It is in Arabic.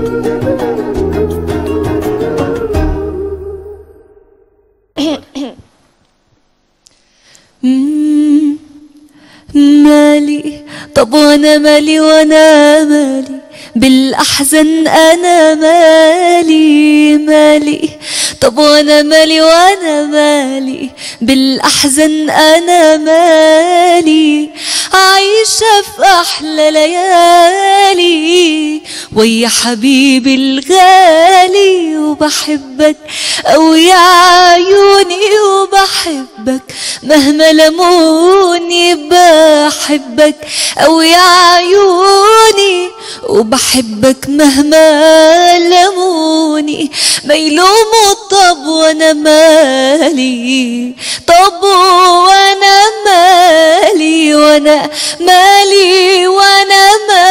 مالي، طب وانا مالي وانا مالي بالاحزان، انا مالي مالي، طب وانا مالي وانا مالي بالاحزان، انا مالي، عايشة في احلى ليالي ويا حبيبي الغالي، وبحبك او يا عيوني وبحبك مهما لموني، بحبك او يا عيوني وبحبك مهما لموني، ما يلوموا طب وانا مالي، طب وانا مالي وانا مالي وانا مالي